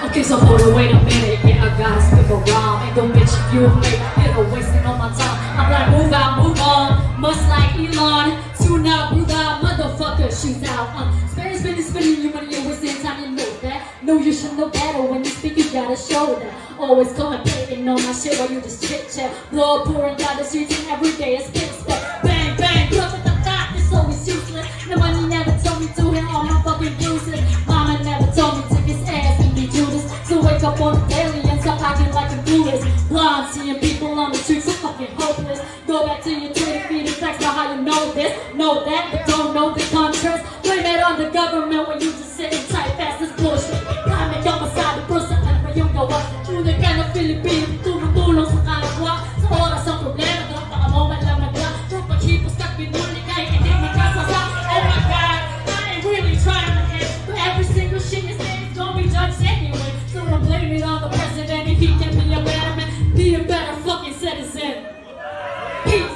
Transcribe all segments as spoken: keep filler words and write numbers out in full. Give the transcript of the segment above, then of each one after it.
Okay, so hold on, wait a minute, yeah, I gotta spit around. Ain't no bitch if you a fake, you know, wasting all my time. I'm like, move out, move on, much like Elon. Tune out, breathe out, motherfucker, shoot out. Um, spinning, spinning, spinning, you money, you're wasting time, you know that. No, you should know better, when you speak, you gotta show that. Always contemplating on my shit while you just chit-chat. Blood pouring down the streets and every day it's spit step. Bang, bang, blood with the thought, it's always useless. Nobody never told me to hit all my fucking bruises. Mama never told me to kiss ass and be Judas. So wake up on the daily and stop acting like a clueless. Blind, seeing people on the streets so fucking hopeless. Go back to your Twitter feed and text about how you know this, know that, but don't know the contrast. Blame it on the government when you just sit and type fast as bullshit. Kami ka masado bro sa ano pa yung gawa. Tunay ka ng Pilipino, tumutulong sa kalagwa. Sa oras ang problema, dapat ka mo man lang nagla. Pero paghipos ka pinuli kahit hindi may kasasa. Oh my God, I ain't really trying to hit, but every single shit you say is gonna be judged anyway. So don't blame it on the president and he can be a better man, be a better fucking citizen. Peace.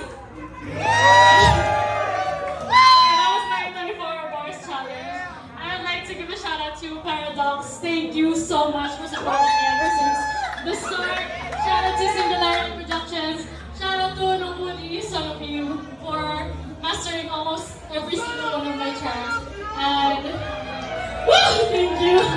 Thank you so much for supporting me ever since the start. Shout out to Singularity Productions. Shout out to Nobody, some of you, for mastering almost every single one of my tracks. And woo, thank you.